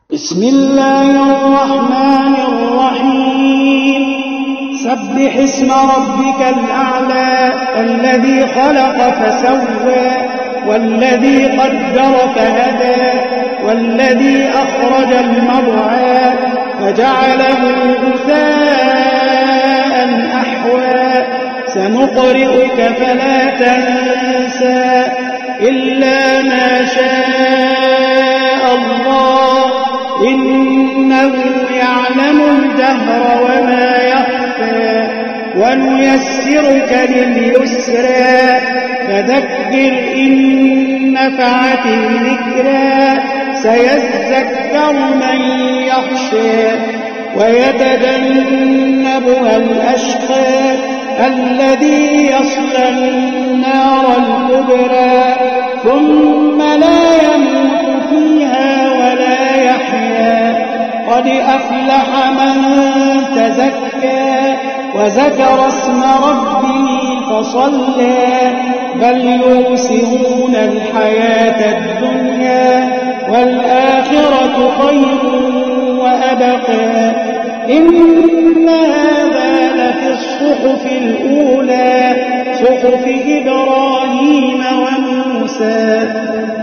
بسم الله الرحمن الرحيم سبح اسم ربك الأعلى الذي خلق فسوى والذي قدر فهدى والذي أخرج المرعى فجعله غثاء أحوى سنقرئك فلا تنسى إلا ما شاء الله إنه يعلم الجهر وما يخفى ونيسرك لليسرى فذكر إن نفعت الذكرى سيذكر من يخشى ويتجنبها الأشقى الذي يصلى النار الكبرى ثم لا يموت فيها ولا يحيا قد أفلح من تزكى وذكر اسم ربه فصلى بل يؤثرون الحياة الدنيا والآخرة خير وأبقى إن هذا لفي الصحف الأولى صحف إبراهيم وموسى